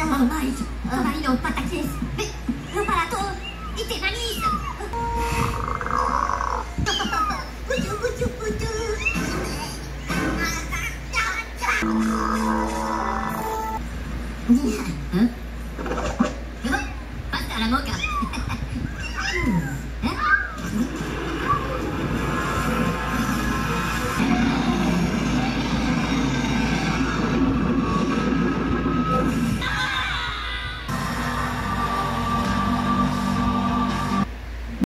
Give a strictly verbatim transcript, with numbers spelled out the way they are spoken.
Oh mais, kembali patates. Preparator, itineris. Pucu, pucu, pucu. Hmm? Coba, pas à la moca.